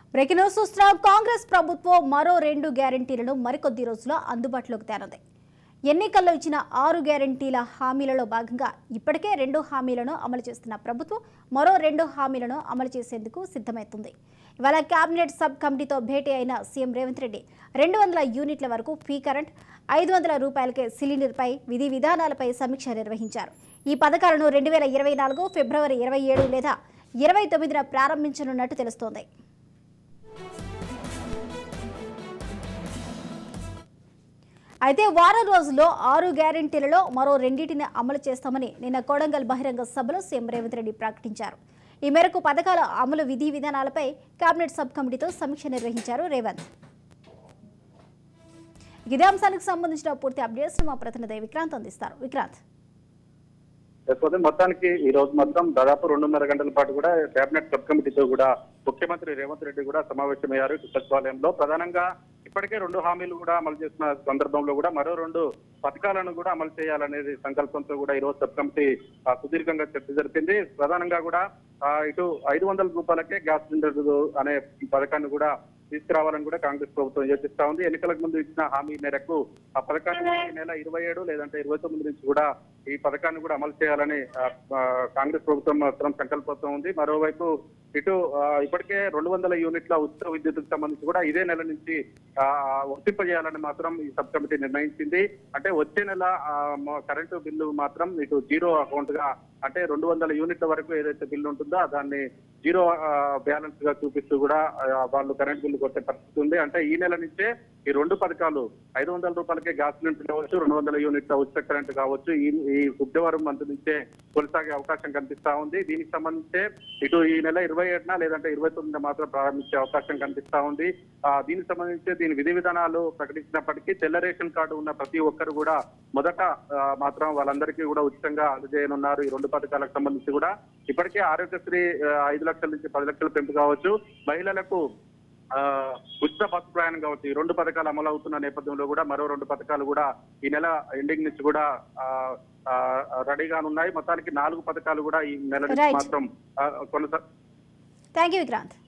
Breaking news చూస్తున్నాం. కాంగ్రెస్ ప్రభుత్వం మరో 2 గ్యారెంటీలను మరికొద్ది రోజుల్లో అందుబాటులోకి తేనుంది. ఎన్నికల్లో ఇచ్చిన 6 గ్యారెంటీల హామీలలో భాగంగా ఇప్పటికే 2 హామీలను అమలు చేస్తున్న ప్రభుత్వం మరో 2 హామీలను అమలు చేసేందుకు సిద్ధమవుతుంది. ఇవాళ కేబినెట్ సబ్ కమిటీతో భేటీ అయిన సీఎం రేవంత్ రెడ్డి 200 యూనిట్ల వరకు ఫ్రీ కరెంట్, 500 రూపాయలకే సిలిండర్పై విధి విధానాలపై సమీక్ష నిర్వహించారు. ఈ పథకాలను 2024 ఫిబ్రవరి 27 లేదా 29న ప్రారంభించనున్నట్టు తెలుస్తోంది. అయితే వారం రోజుల్లో 6 గ్యారెంటీలలో మరో 2టిని అమలు చేస్తామని నిన్న కొడంగల్ బహిరంగ సభలో సీఎం రేవంత్ రెడ్డి ప్రకటించారు. ఈ మేరకు పథకాల అమలు విధి విధానాలపై కేబినెట్ సబ్ కమిటీతో సమీక్ష నిర్వహించారు రేవంత్. ఇదే అంశానికి సంబంధించిన పూర్తి అప్డేట్స్ మా ప్రతినిధి విక్రాంత్ అందిస్తారు. విక్రాంత్, మొత్తానికి ఈ రోజు మొత్తం దాదాపు 2.5 గంటల పాటు కూడా కేబినెట్ సబ్ కమిటీతో కూడా ముఖ్యమంత్రి రేవంత్ రెడ్డి కూడా సమావేశమయ్యారు సచివాలయంలో. ప్రధానంగా ఇప్పటికే 2 హామీలు కూడా అమలు చేసిన సందర్భంలో కూడా మరో 2 పథకాలను కూడా అమలు చేయాలనేది సంకల్పంతో కూడా ఈ రోజు సబ్ కమిటీ సుదీర్ఘంగా చర్చ జరిపింది. ప్రధానంగా కూడా ఇటు 500 రూపాయలకే గ్యాస్ సిలిండర్ అనే పథకాన్ని కూడా తీసుకురావాలని కూడా కాంగ్రెస్ ప్రభుత్వం యోచిస్తా ఉంది. ఎన్నికలకు ముందు ఇచ్చిన హామీ మేరకు ఆ పథకాన్ని ఈ నెల 27 లేదంటే 29 నుంచి కూడా ఈ పథకాన్ని కూడా అమలు చేయాలని కాంగ్రెస్ ప్రభుత్వం మాత్రం సంకల్పంతో ఉంది. మరోవైపు ఇటు ఇప్పటికే 200 యూనిట్ల ఉచిత విద్యుత్కు సంబంధించి కూడా ఇదే నెల నుంచి వర్తింపజేయాలని మాత్రం ఈ సబ్ కమిటీ నిర్ణయించింది. అంటే వచ్చే నెల కరెంటు బిల్లు మాత్రం ఇటు జీరో అకౌంట్ గా, అంటే 200 యూనిట్ల వరకు ఏదైతే బిల్లు ఉంటుందో దాన్ని జీరో బ్యాలెన్స్ గా చూపిస్తూ కూడా వాళ్ళు కరెంట్ బిల్లు కొట్టే పరిస్థితి ఉంది. అంటే ఈ నెల నుంచే ఈ 2 పథకాలు 500 రూపాయలకే గ్యాస్ సిలిండర్ కావచ్చు, 200 యూనిట్ల ఉచిత కరెంట్ కావచ్చు ఈ ఫిబ్రవరి మంత్ నుంచే కొనసాగే అవకాశం కనిపిస్తా ఉంది. దీనికి సంబంధించే ఇటు ఈ నెల 27న లేదంటే 29న మాత్రం ప్రారంభించే అవకాశం కనిపిస్తా ఉంది. దీనికి సంబంధించి దీని విధి విధానాలు ప్రకటించినప్పటికీ తెల్ల రేషన్ కార్డు ఉన్న ప్రతి ఒక్కరు కూడా మొదట మాత్రం వాళ్ళందరికీ కూడా ఉచితంగా అందజేయనున్నారు. ఈ 2 పథకాలకు సంబంధించి కూడా ఇప్పటికే ఆరోగ్యశ్రీ 5 లక్షల నుంచి 10 లక్షల పెంపు కావచ్చు, మహిళలకు ఉచిత బస్సు ప్రయాణం కావచ్చు, ఈ 2 పథకాలు అమలు అవుతున్న నేపథ్యంలో కూడా మరో 2 పథకాలు కూడా ఈ నెల ఎండింగ్ నుంచి కూడా రెడీగా ఉన్నాయి. మొత్తానికి 4 పథకాలు కూడా ఈ నెల నుంచి మాత్రం థ్యాంక్ యూ విక్రాంత్.